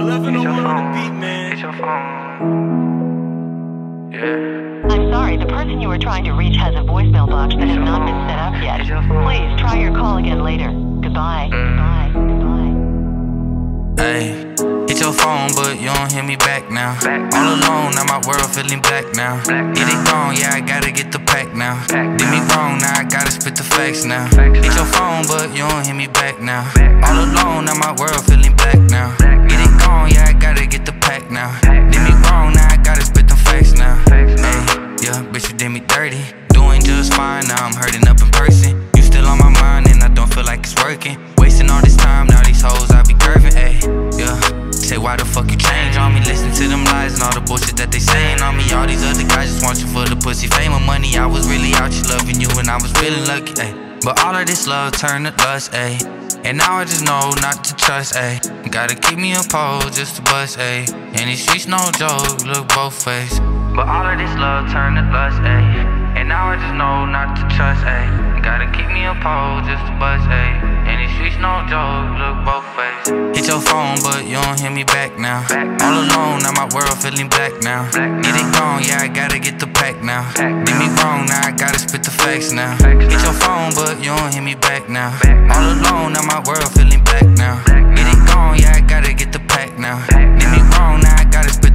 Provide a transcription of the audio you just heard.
1101 on the beat, man. It's your phone. Yeah. I'm sorry, the person you were trying to reach has a voicemail box that has not been set up yet. Please try your call again later. Goodbye. Goodbye. Goodbye. Ay, hit your phone, but you don't hear me back now. All alone, now my world feeling black now. It ain't gone, yeah, I gotta get the pack now. Did me wrong, now I gotta spit the facts now. Hit your phone, but you don't hear me back now. All alone, now my world feeling black now. It ain't gone, yeah, I gotta get the pack now. Did me wrong, now I gotta spit the facts now. Ay, yeah, bitch, you did me dirty. Doing just fine, now I'm hurting up in person. You still on my mind, and I don't feel like it's working. Wasting all this time, now these hoes I be curving, ayy, yeah. Say why the fuck you change on me? Listen to them lies and all the bullshit that they saying on me. All these other guys just want you for the pussy, fame, and money. I was really out here loving you and I was feeling lucky, ayy. But all of this love turned to lust, ayy. And now I just know not to trust, ayy. Gotta keep me a pole just to bust, ayy. And these streets no joke, look both ways. But all of this love turned to lust, ayy. And now I just know not to trust, ayy. Gotta keep me a pole just to bust, ayy. And these streets no joke, look both ways. Hit your phone, but you don't hear me back now. All alone, now my world feeling black now. It ain't gone, yeah, I gotta get the pack now. Did me wrong, now I gotta spit the facts now. Hit your phone, but you don't hear me back now. All alone, now my world feeling black now. It ain't gone, yeah, I gotta get the pack now. Did me wrong, now I gotta spit